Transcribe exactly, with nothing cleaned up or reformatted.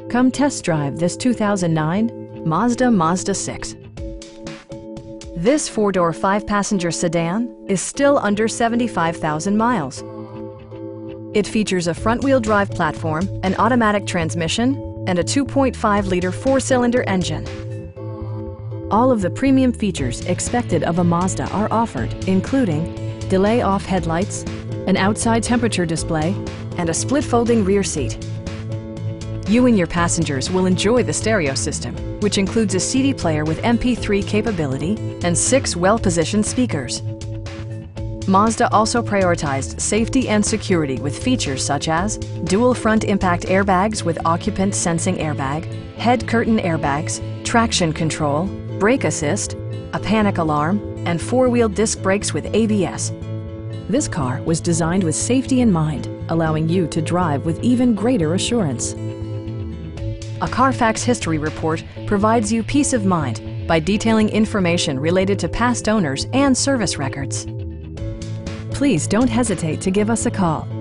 Come test drive this two thousand nine Mazda Mazda six. This four-door, five-passenger sedan is still under seventy-five thousand miles. It features a front-wheel drive platform, an automatic transmission, and a two point five liter four-cylinder engine. All of the premium features expected of a Mazda are offered, including delay-off headlights, an outside temperature display, and a split-folding rear seat. You and your passengers will enjoy the stereo system, which includes a C D player with M P three capability and six well-positioned speakers. Mazda also prioritized safety and security with features such as dual front impact airbags with occupant sensing airbag, head curtain airbags, traction control, brake assist, a panic alarm, and four-wheel disc brakes with A B S. This car was designed with safety in mind, allowing you to drive with even greater assurance. A Carfax history report provides you peace of mind by detailing information related to past owners and service records. Please don't hesitate to give us a call.